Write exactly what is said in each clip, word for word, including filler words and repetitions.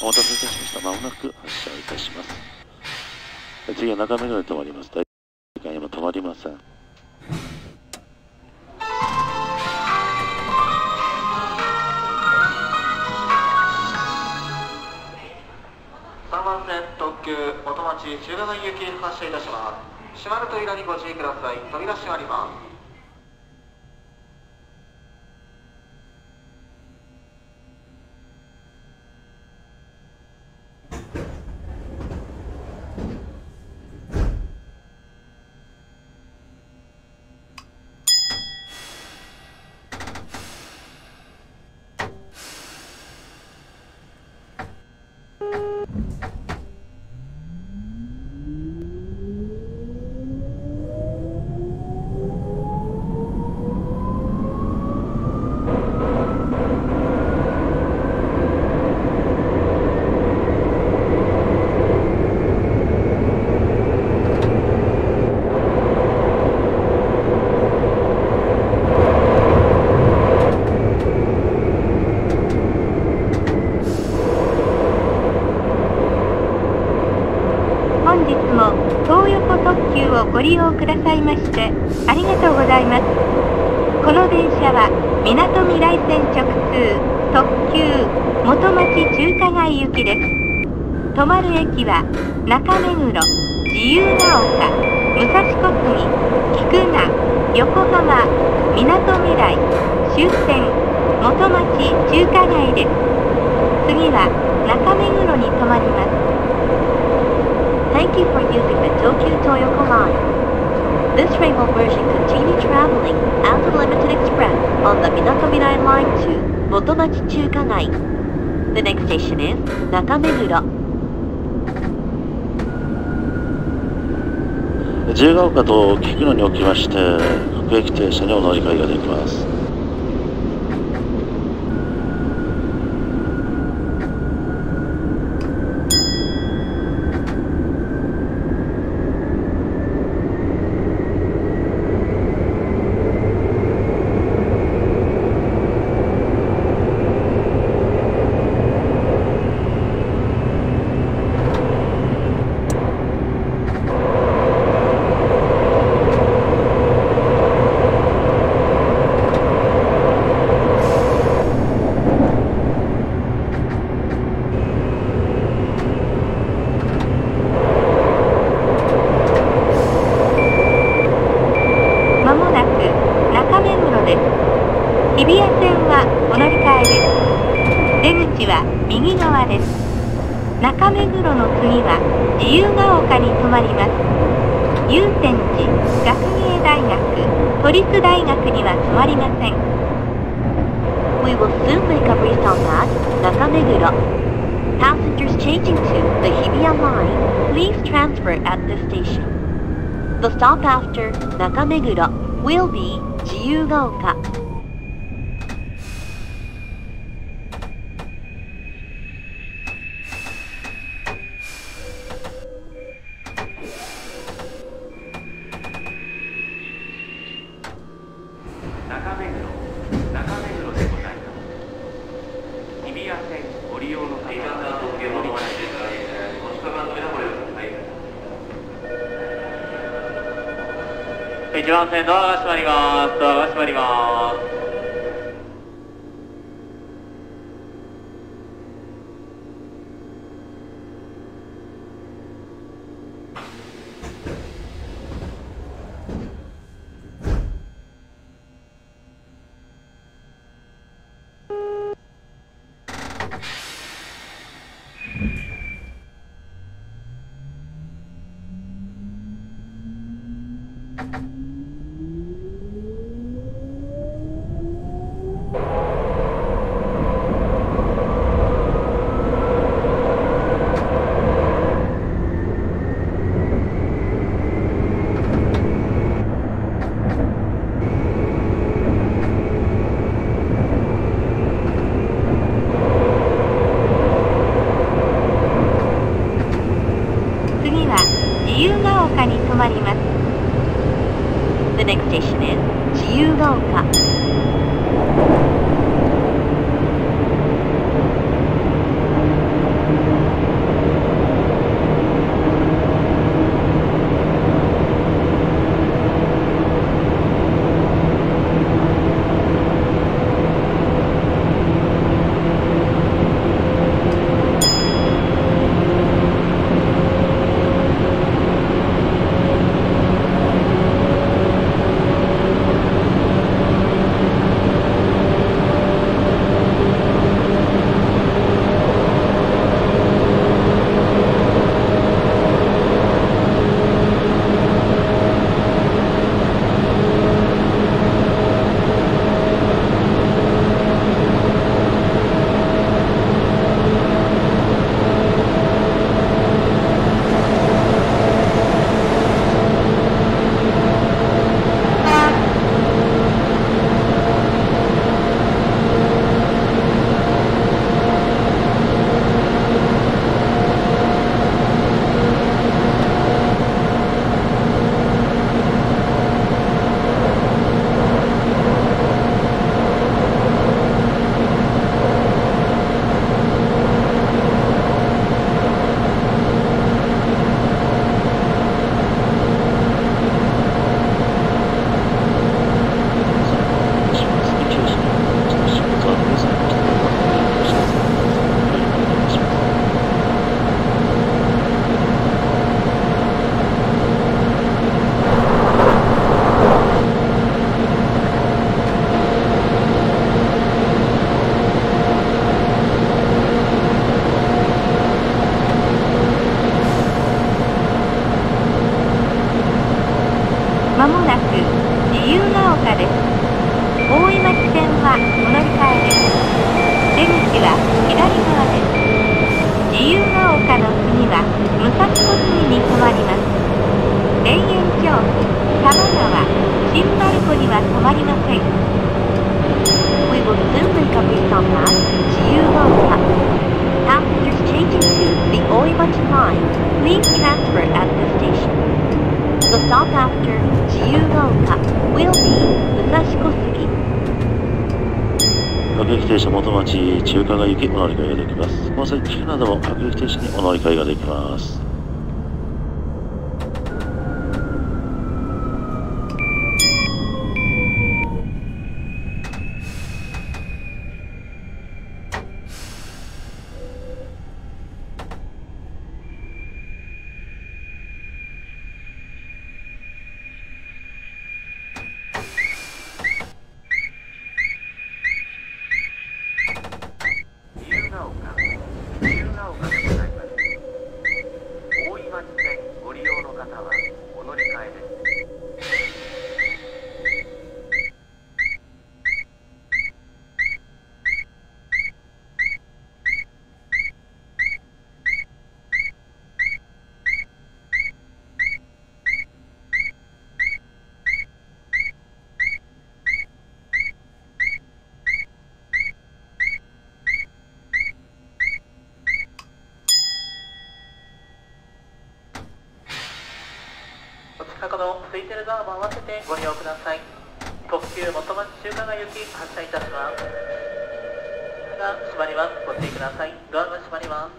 お待たせいたしました。まもなく発車いたします。次は中目黒に停まります。大時間今止まりません。 さんばん線特急元町中華街行き発車いたします。閉まる扉にご注意ください。扉閉まります。 ご利用くださいましてありがとうございます。この電車はみなとみらい線直通特急元町中華街行きです。止まる駅は中目黒、自由が丘、武蔵小杉、菊名、横浜、みなとみらい、終点元町中華街です。次は中目黒に停まります。Thank you for using the Tokyu Toyoko Line. This train will merge and continue traveling as a limited express on the Minatomirai Line to Motomachi Chukagai. The next station is Nakameguro. 自由が丘と菊野におきまして各駅停車にお乗り換えができます。中目黒の次は自由が丘に停まります。祐天寺、学芸大学、都立大学には停まりません。We will soon make a restop at Nakameguro. Passengers changing to the Hibiya Line, please transfer at this station. The stop after Nakameguro will be 自由が丘. いちばん線ドアが閉まります。ドアが閉まります。The next station is 自由が丘. まもなく自由が丘です。大井町線はお乗り換えです。出口は左側です。自由が丘の次は武蔵小杉に停まります。田園調布、多摩川、新丸子には停まりません。 We will soon make a restop at Jiyugaoka. Passengers changing to the Oimachi line, please transfer at this station. The stop after Jiyugaoka will be 武蔵小杉。 各駅停車元町中華街行きお乗り換えができます。この先なども各駅停車にお乗り換えができます。 この空いてるドアも合わせてご利用ください。特急元町中華街行き発車いたします。が閉まります。ご注意ください。ドアが閉まります。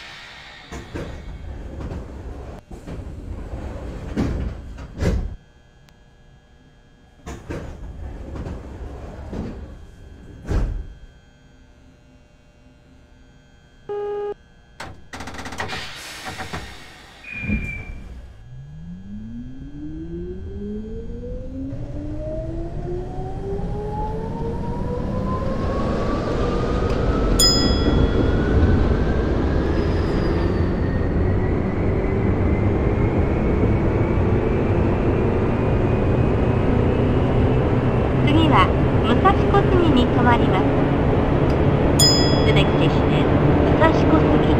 武蔵小杉に停まります。 The next station is 武蔵小杉。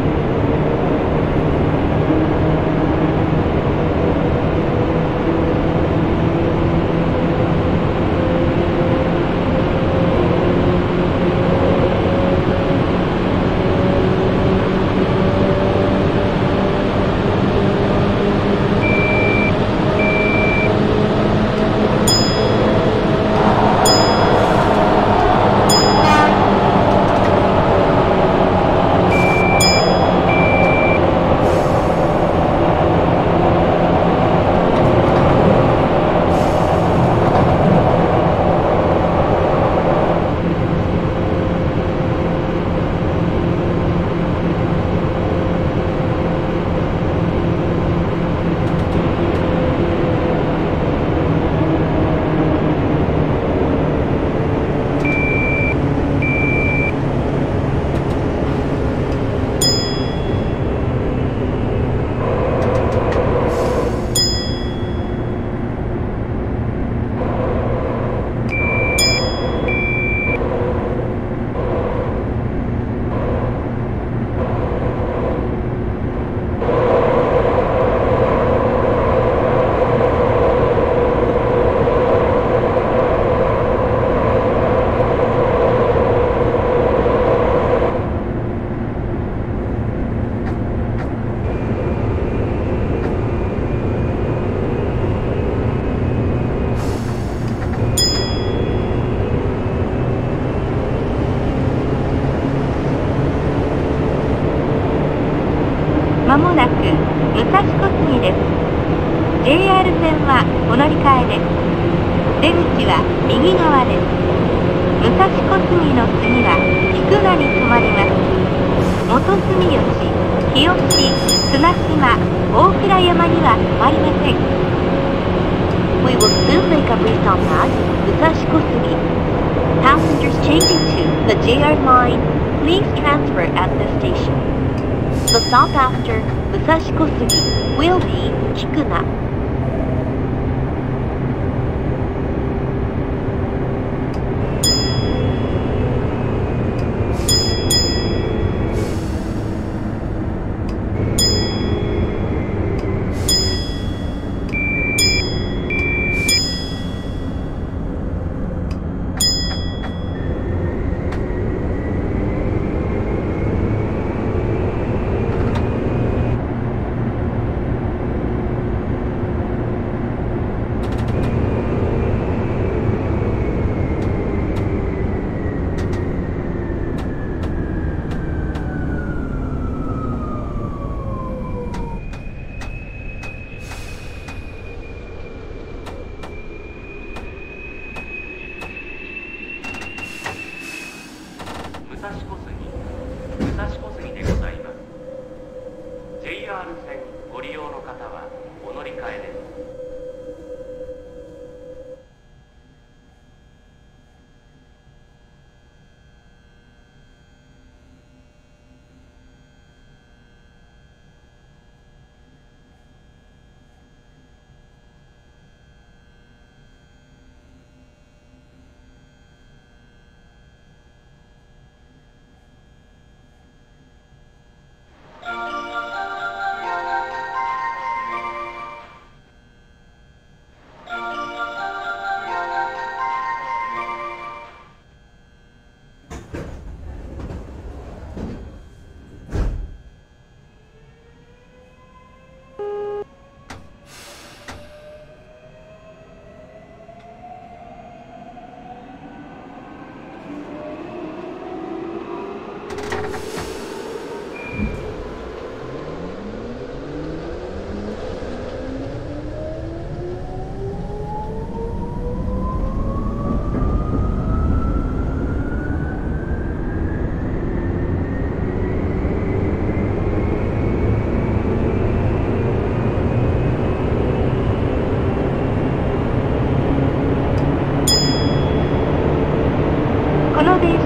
まもなく武蔵小杉です。ジェイアール 線はお乗り換えです。出口は右側です。武蔵小杉の次は菊名に停まります。元住吉、日吉、綱島、大倉山には停まりません。 We will soon make a restop at 武蔵小杉. Passengers changing to the J R line, please transfer at this station. The stop after 武蔵小杉 will be 菊名。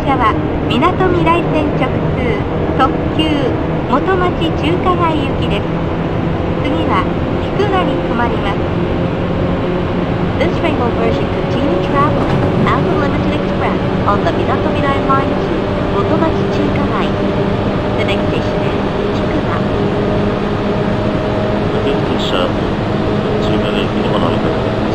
車はみなとみらい線直通特急元町中華街行きです。次は菊名に停まります。 This train will version continue traveling as a limited express on the Minato Mirai Line to Motomachi Chuka-gai. The next station is Kikuta. 各駅停車、中華街駅にお乗り換えいただきます。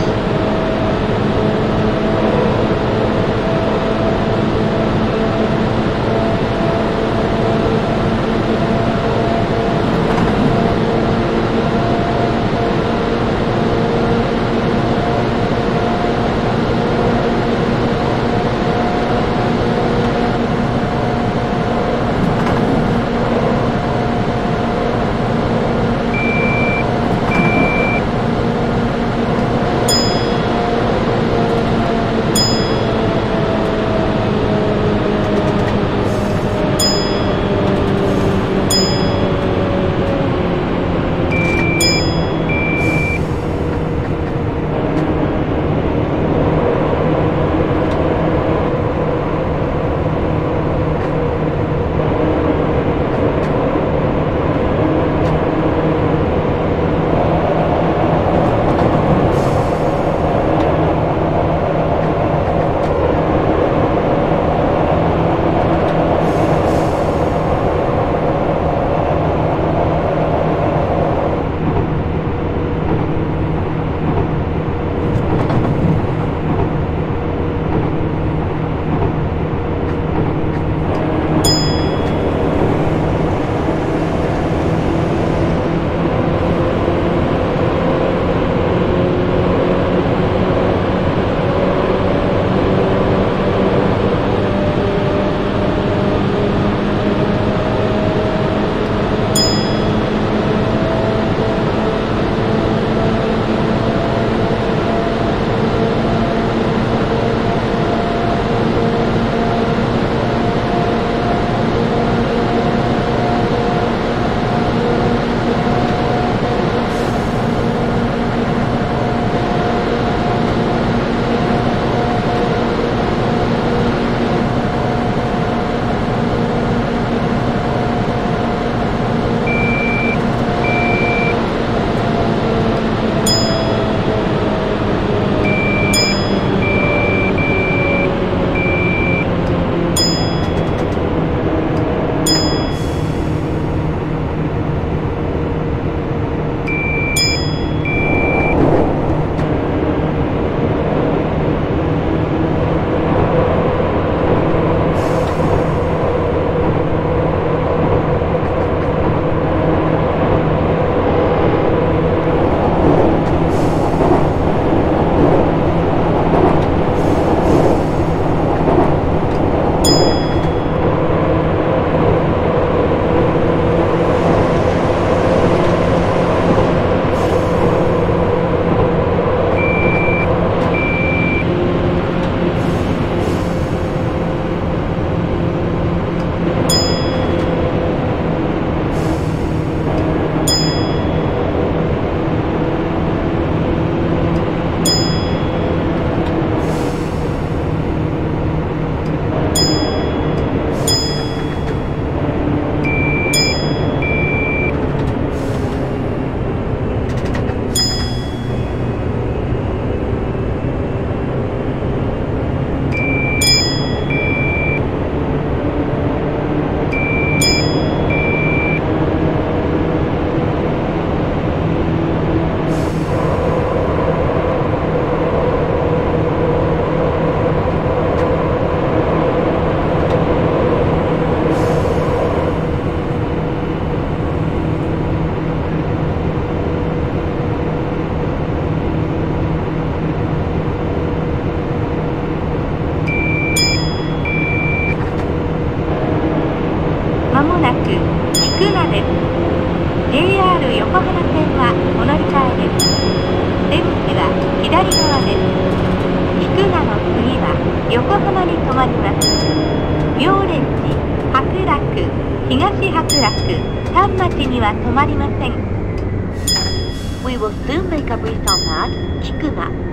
横浜に停まります。妙蓮寺、白楽、東白楽、丹町には停まりません。 We will soon make a restop at Kikuna.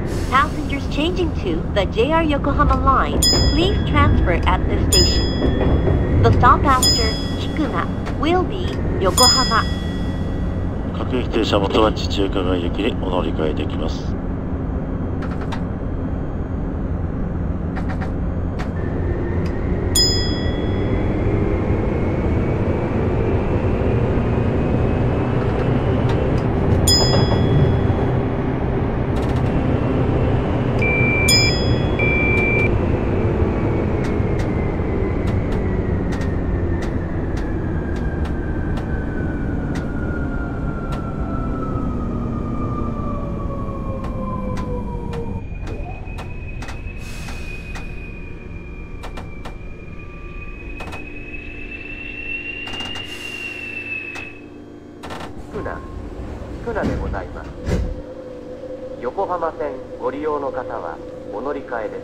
Passengers changing to the ジェイアール Yokohama line, please transfer at this station. The stop after Kikuna will be Yokohama. 各駅停車元町中華街行きにお乗り換えできます。 キクナでございます。横浜線ご利用の方はお乗り換えです。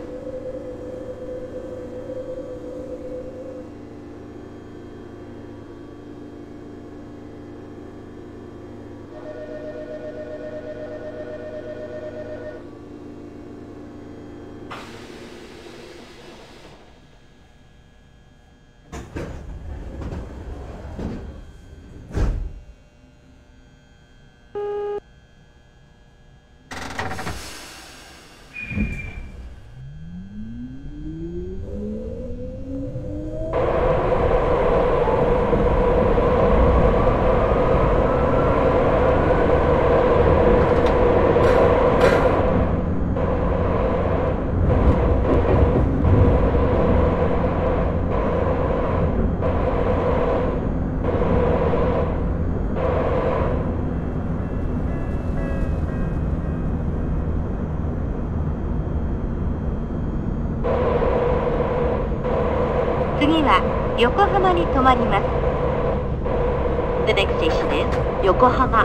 次は横浜に停まります。 The next station is Yokohama.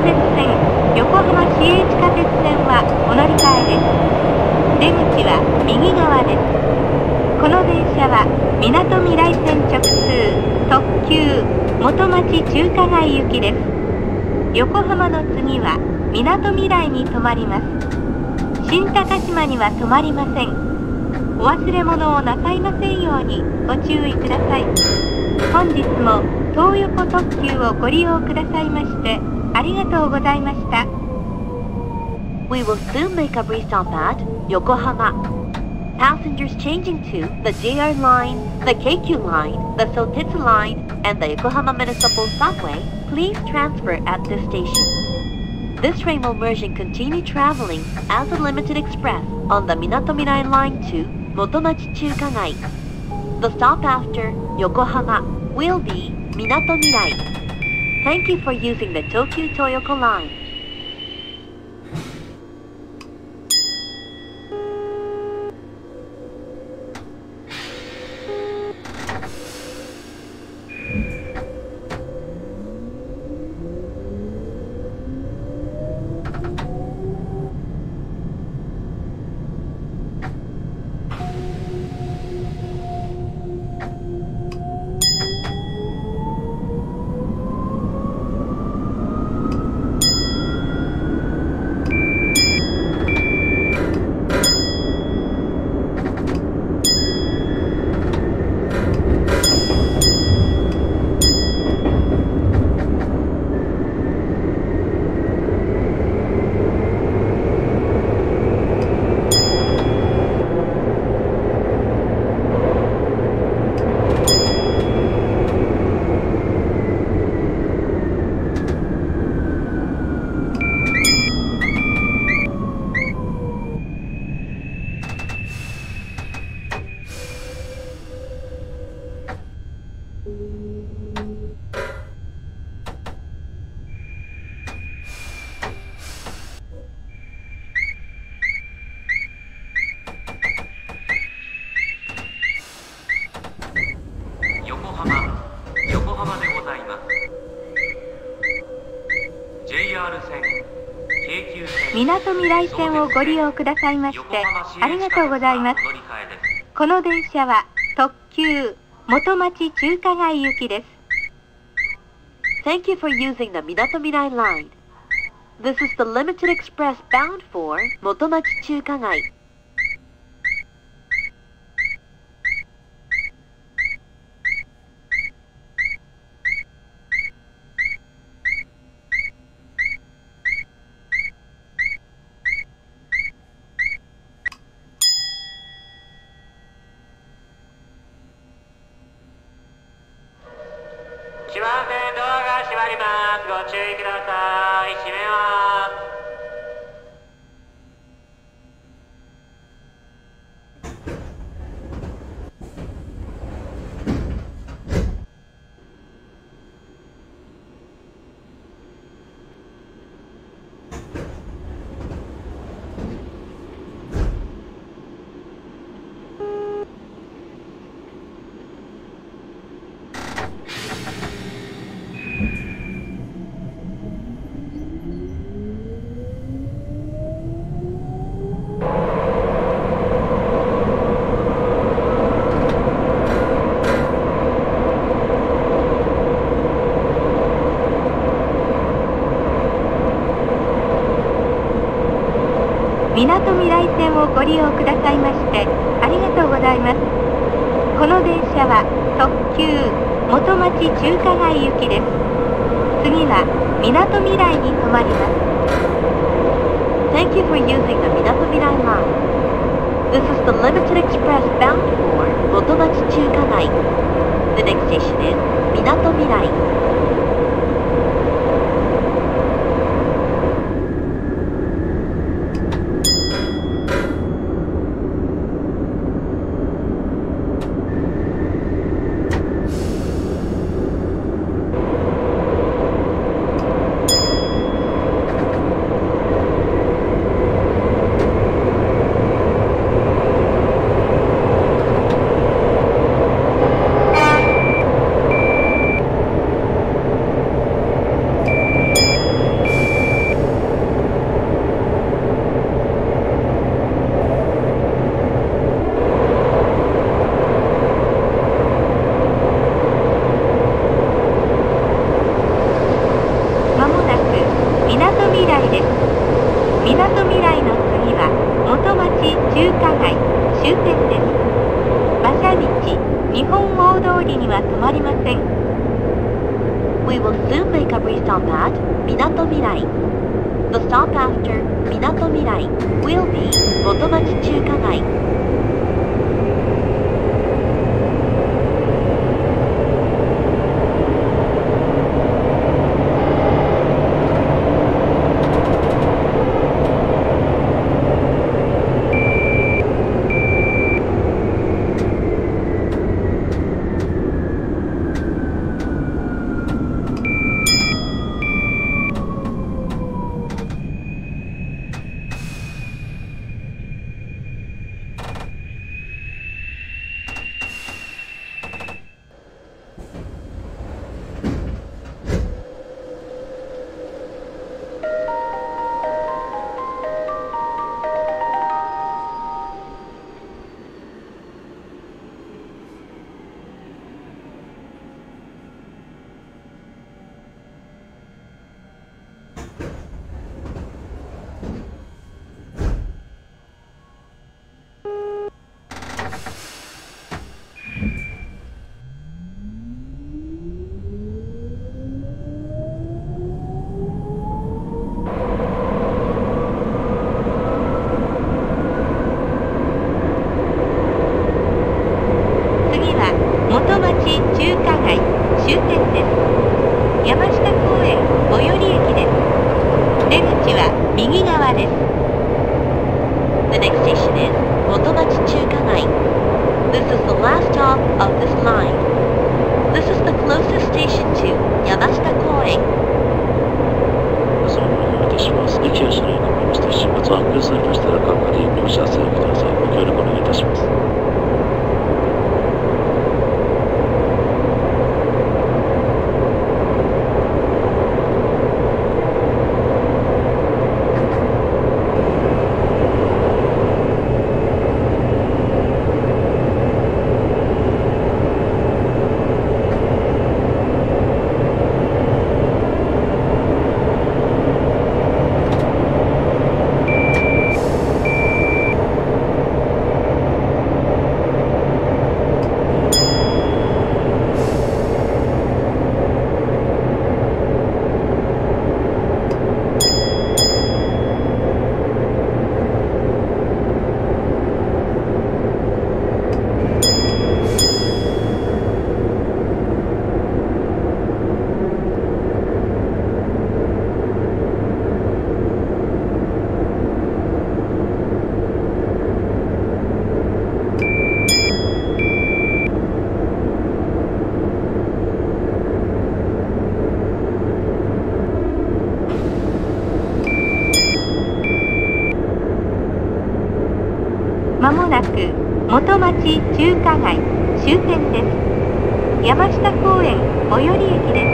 鉄線横浜市営地下鉄線はお乗り換えです。出口は右側です。この電車はみなとみらい線直通特急元町中華街行きです。横浜の次はみなとみらいに停まります。新高島には止まりません。お忘れ物をなさいませんようにご注意ください。本日も東横特急をご利用くださいましてありがとうございました。 We will soon make a restop at Yokohama. Passengers changing to the J R line, the K Q line, the Sotetsu line, and the Yokohama Municipal Subway, please transfer at this station. This train will merge and continue traveling as a limited express on the Minatomirai line to Motomachi Chukagai. The stop after Yokohama will be Minatomirai. Thank you for using the Tokyu Toyoko line. みなとみらい線をご利用くださいましてありがとうございます。この電車は特急元町中華街行きです。 Thank you for using the Minatomirai line. This is the limited express bound for Motomachi Chukagai. みなとみらい線をご利用くださいましてありがとうございます。この電車は特急元町中華街行きです。次はみなとみらいに停まります。 Thank you for using the Minatomirai line. This is the limited express bound for Motomachi Chukagai. The next station is Minatomirai. みらいです。みなとみらいの次は元町中華街終点です。馬車道日本大通りには止まりません。 We will soon make a restop at Minato Mirai. The stop after Minato Mirai will be Motomachi Chukagai. 右側です。The next station is Motomachi Chukagai. This is the last stop of this line. This is the closest station to Yamashita Koen. そのままお願いします。駅や車両に向かいまして、出発は発表されましたら、各家でお知らせください。ご協力お願いいたします。 まもなく元町中華街終点です。山下公園最寄り駅です。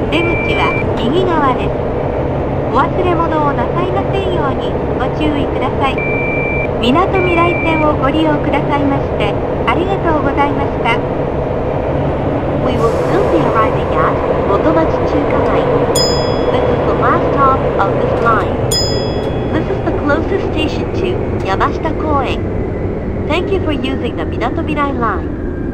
出口は右側です。お忘れ物をなさいませんようにご注意ください。みなとみらい線をご利用くださいましてありがとうございました。 We will soon be arriving at Motomachi Chukagai. This is the last stop of this line. This is the closest station to Yamashita Koen. Thank you for using the Minato Mirai line.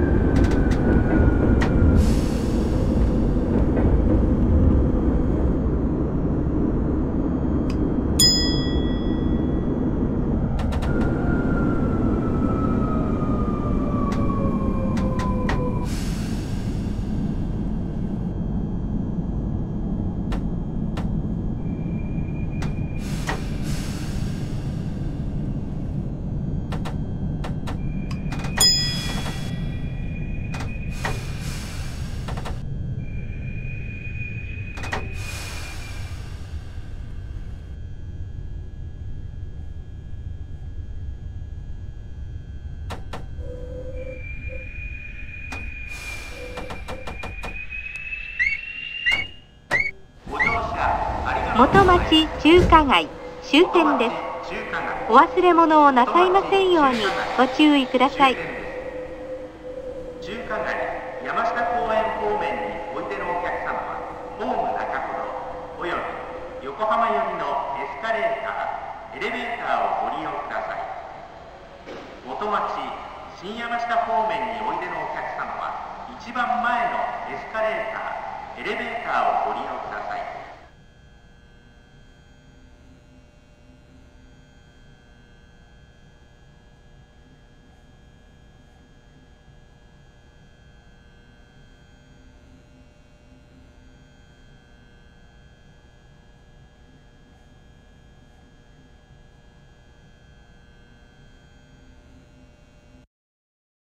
元町中華街終点です。お忘れ物をなさいませんようにご注意ください。 中華街山下公園方面においでのお客様はホーム中ほどおよび横浜寄りのエスカレーター、エレベーターをご利用ください。元町、新山下方面においでのお客様は、一番前のエスカレーター、エレベーターをご利用ください。